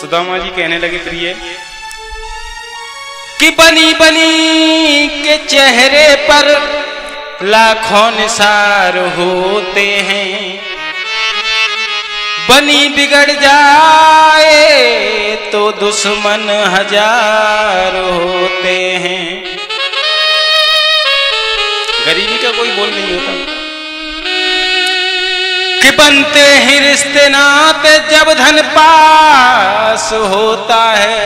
सुदामा जी कहने लगे प्रिय कि बनी बनी के चेहरे पर लाखों निसार होते हैं, बनी बिगड़ जाए तो दुश्मन हजार होते हैं। गरीबी का कोई बोल नहीं होता कि बनते ही रिश्ते नाते जब धन पास होता है,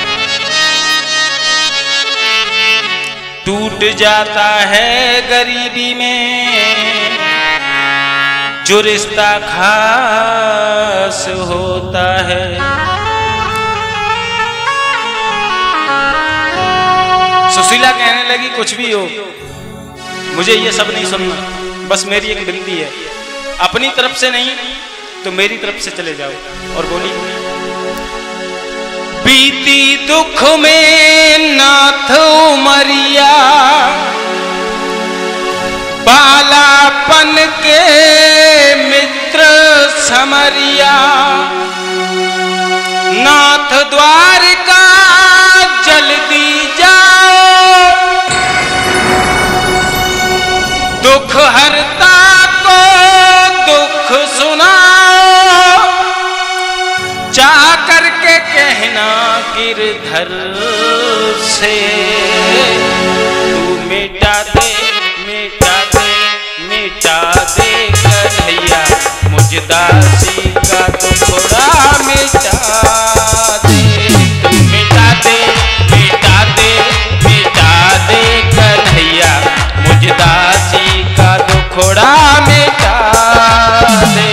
टूट जाता है गरीबी में जो रिश्ता खास होता है। सुशीला कहने लगी कुछ भी हो मुझे ये सब नहीं सुनना, बस मेरी एक विनती है, अपनी तरफ से नहीं तो मेरी तरफ से चले जाओ। और बोली बीती दुख में नाथ उमरिया, बालापन के मित्र समरिया, नाथ द्वारिका जल्दी जाओ, दुख हरता को दुख सुनाओ, चाह करके कहना गिरधर से तू मिटा दे मिटा दे मिटा दे कन्हैया, मुझ दासी का टुकड़ा मिटा दे, तू मिटा दे मिटा दे मिटा दे कन्हैया, मुझ दासी का टुकड़ा मिटा दे।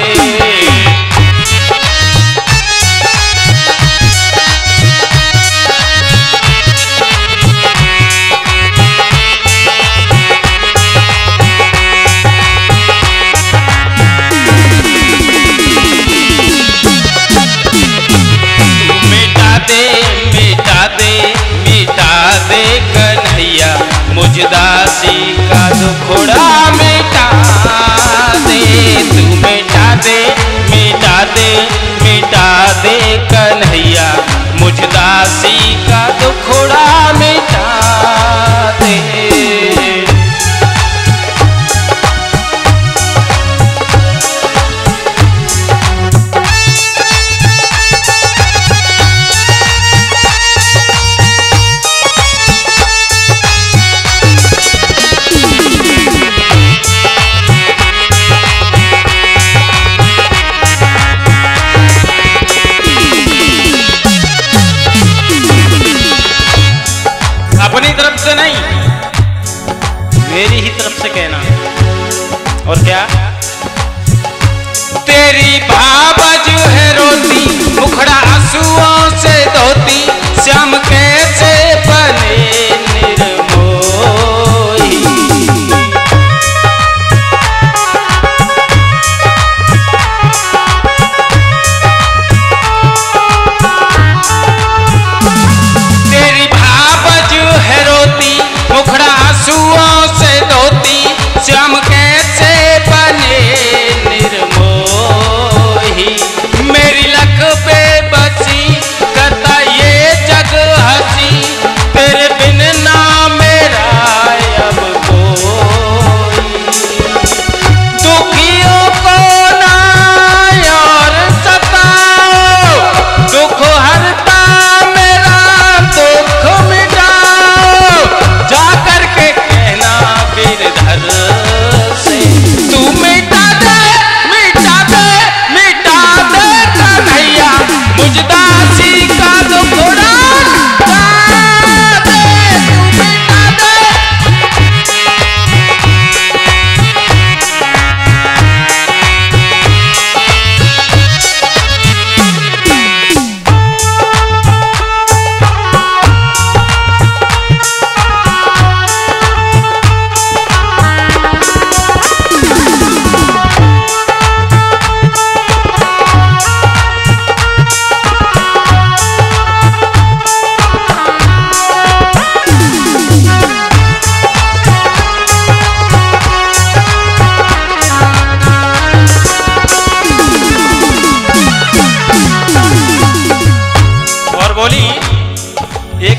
मुझ दासी का दुखड़ा मिटा दे, तू मिटा दे मिटा दे मिटा दे कन्हैया, मुझ दासी का दुखड़ा मिटा दे।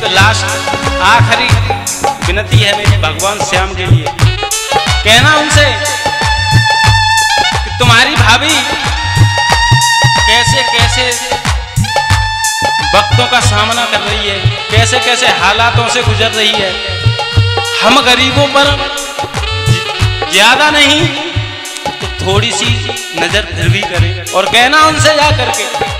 एक लास्ट आखिरी विनती है मेरी भगवान श्याम के लिए, कहना उनसे कि तुम्हारी भाभी कैसे कैसे वक्तों का सामना कर रही है, कैसे कैसे हालातों से गुजर रही है। हम गरीबों पर ज्यादा नहीं तो थोड़ी सी नजर फिर भी करें, और कहना उनसे जा करके